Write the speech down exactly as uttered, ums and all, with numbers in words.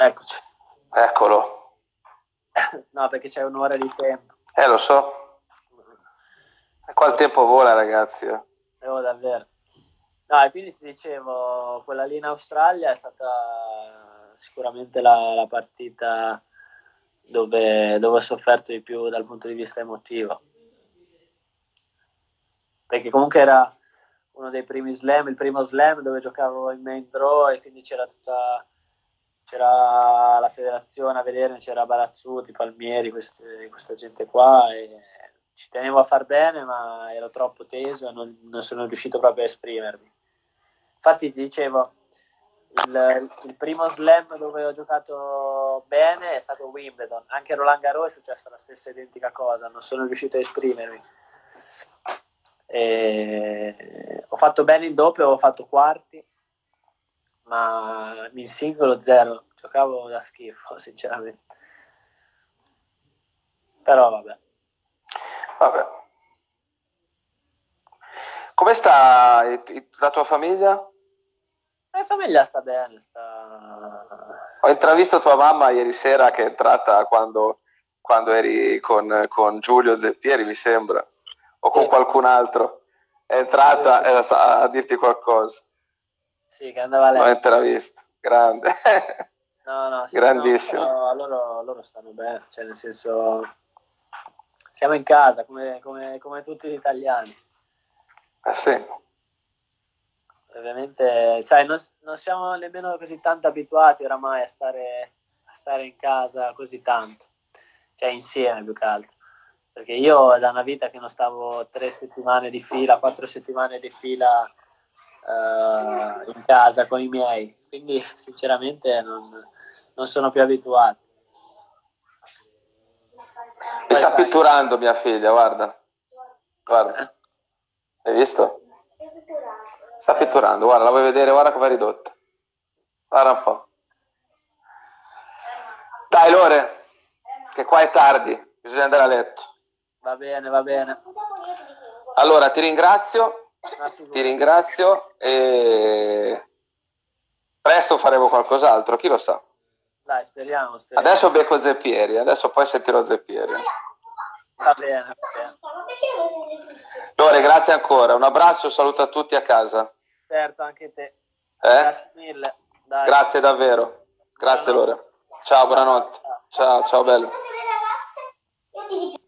Eccoci. Eccolo. No, perché c'è un'ora di tempo. Eh, lo so. E qua il tempo vola, ragazzi. Oh, davvero. No, e quindi ti dicevo, quella lì in Australia è stata sicuramente la, la partita dove, dove ho sofferto di più dal punto di vista emotivo. Perché comunque era uno dei primi slam, il primo slam dove giocavo in main draw e quindi c'era tutta c'era la federazione a vedermi, c'era Barazzuti, Palmieri, queste, questa gente qua e ci tenevo a far bene, ma ero troppo teso e non, non sono riuscito proprio a esprimermi. Infatti ti dicevo, il, il primo slam dove ho giocato bene è stato Wimbledon, anche a Roland Garros è successa la stessa identica cosa, non sono riuscito a esprimermi. E ho fatto bene in doppio, ho fatto quarti, ma in singolo zero, giocavo da schifo sinceramente, però vabbè. Vabbè. Come sta la tua famiglia? La mia famiglia sta bene, sta... Ho intravisto tua mamma ieri sera che è entrata quando, quando eri con, con Giulio Zeppieri, mi sembra, o con sì. qualcun altro. È entrata sì. a, a dirti qualcosa. Sì, che andava a letto. L'ho intravisto, grande. No, no, sì, grandissimo. No, loro, loro stanno bene, cioè nel senso siamo in casa come, come, come tutti gli italiani. Eh sì. Ovviamente, sai, non, non siamo nemmeno così tanto abituati oramai a stare, a stare in casa così tanto, cioè insieme più che altro. Perché io è da una vita che non stavo tre settimane di fila, quattro settimane di fila uh, in casa con i miei, quindi sinceramente non, non sono più abituato. Mi Poi, sta sai, pitturando mia figlia, guarda. Guarda. Hai visto? Sta pitturando, guarda, la vuoi vedere? Guarda come è ridotta. Guarda un po'. Dai Lore, che qua è tardi, bisogna andare a letto. Va bene, va bene. Allora, ti ringrazio, ti ringrazio e presto faremo qualcos'altro, chi lo sa. Dai, speriamo, speriamo. Adesso becco Zeppieri, adesso poi sentirò Zeppieri. Va bene, va bene. Lore, grazie ancora, un abbraccio, saluto a tutti a casa. Certo, anche te. Eh? Grazie mille. Dai. Grazie davvero, grazie Buonanotte. Lore. Ciao, buonanotte. Ciao, ciao bello.